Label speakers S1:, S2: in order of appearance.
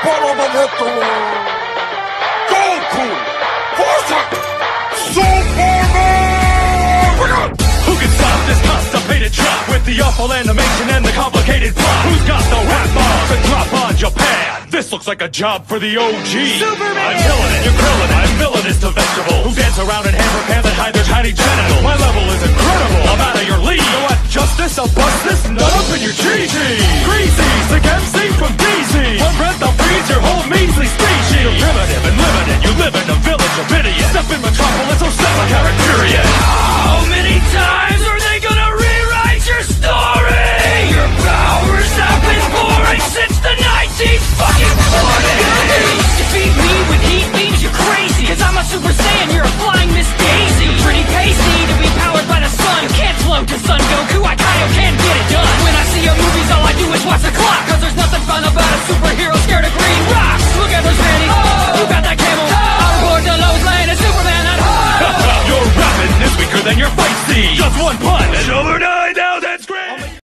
S1: 바라만 했던 Goku Forza Superman!
S2: Who can stop this constipated trap with the awful animation and the complicated plot? Who's got the rap ball to drop on Japan? This looks like a job for the OG. Superman! I'm killing it, you're grilling it. I'm villainous to vegetables who dance around in hammer pants and hide their tiny genitals. My level is incredible. I'm out of your league. You want justice? I'll bust this nut up in your GG. Greasy, sick MC from DZ. One breath, I'll freeze your whole measly species. You're primitive and limited. You live in a village of idiots. Step in Metropolis, oh step like Characterian. How many times are they gonna rewrite your story? Your powers have been boring since the 1940s. Defeat me with heat beams, you're crazy. Cause I'm a Super Saiyan, you're a flying Miss Daisy. Pretty pasty to be powered by the sun. You can't float to Son Goku, I kinda can't get it done. When I see your movies, all I do is watch the clock. Cause there's nothing fun about a superhero scared of green rocks. Look at those panties, who got that camel? I'm aboard the Lowe's Lane, and Superman at home. Your rapping is weaker than your fight scene. Just one punch, and overnight, now that's great.